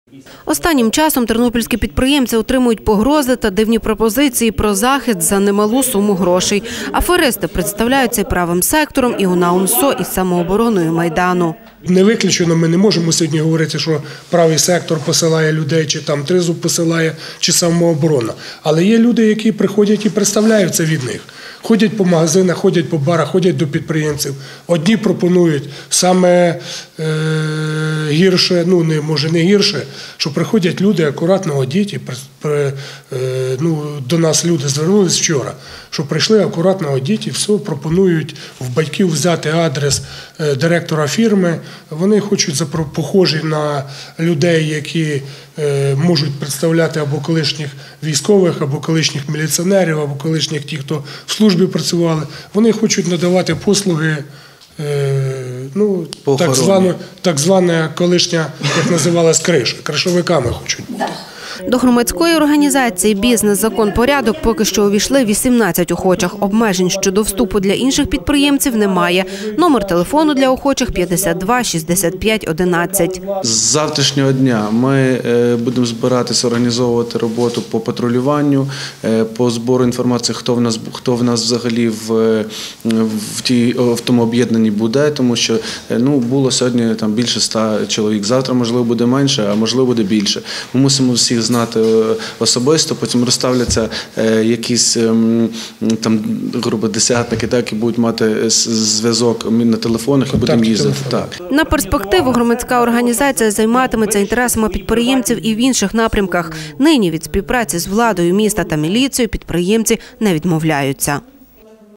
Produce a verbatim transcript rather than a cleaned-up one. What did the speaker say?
Останнім часом тернопільські підприємці отримують погрози та дивні пропозиції про захист за немалу суму грошей. Аферисти представляються і правим сектором, і УНАУНСО, і самообороною Майдану. Не виключено, ми не можемо сьогодні говорити, що правий сектор посилає людей, чи там Тризуб посилає, чи самооборона. Але є люди, які приходять і представляються від них. Ходять по магазинах, ходять по барах, ходять до підприємців. Одні пропонують саме е, гірше, ну не може не гірше, що приходять люди акуратно одіті. При, при, е, ну, до нас люди звернулись вчора, що прийшли акуратно одіті, все пропонують в батьків взяти адрес е, директора фірми. Вони хочуть запро, похожі на людей, які е, можуть представляти або колишніх військових, або колишніх міліціонерів, або колишніх тих, хто в службі працювали. Вони хочуть надавати послуги, е, ну, так зване, так зване колишня, як називалась, криша. Кришовиками хочуть бути. До громадської організації «Бізнес. Закон. Порядок» поки що увійшли вісімнадцять охочих. Обмежень щодо вступу для інших підприємців немає. Номер телефону для охочих – п'ятдесят два шістдесят п'ять одинадцять. З завтрашнього дня ми будемо збиратися, організовувати роботу по патрулюванню, по збору інформації, хто в нас, хто в нас взагалі в, в, тій, в тому об'єднанні буде, тому що ну, було сьогодні там більше ста чоловік. Завтра, можливо, буде менше, а можливо, буде більше. Ми мусимо всіх знати особисто, потім розставляться якісь там, грубо, десятники, так, і будуть мати зв'язок на телефонах і будемо їздити. Так. На перспективу громадська організація займатиметься інтересами підприємців і в інших напрямках. Нині від співпраці з владою міста та міліцією підприємці не відмовляються.